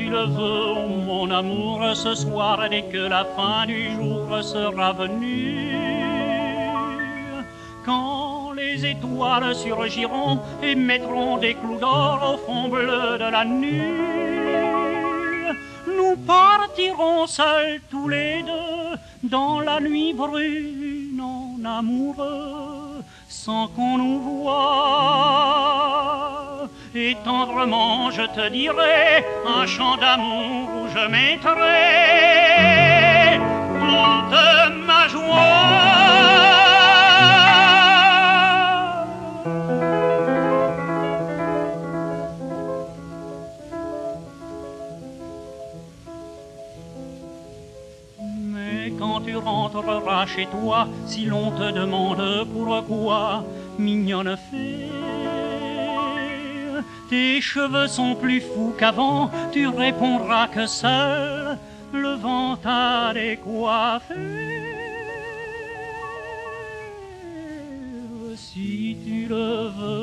le veux, oh mon amour, ce soir, dès que la fin du jour sera venue. Quand les étoiles surgiront et mettront des clous d'or au fond bleu de la nuit, nous partirons seuls tous les deux dans la nuit brune en amoureux, sans qu'on nous voie. Et tendrement je te dirai un chant d'amour où je mettrai toute ma joie. Quand tu rentreras chez toi, si l'on te demande pourquoi, mignonne fée, tes cheveux sont plus fous qu'avant, tu répondras que seul le vent t'a décoiffé. Si tu le veux,